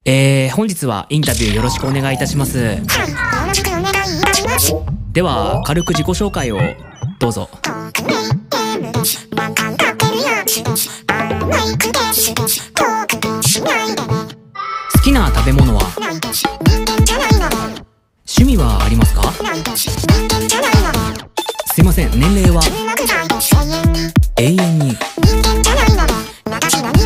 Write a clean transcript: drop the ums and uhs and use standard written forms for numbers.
本日はインタビューよろしくお願いいたします。 はい、よろしくお願いいたします。 では、軽く自己紹介をどうぞ。好きな食べ物は？趣味はありますか？すいません、年齢は？永遠に。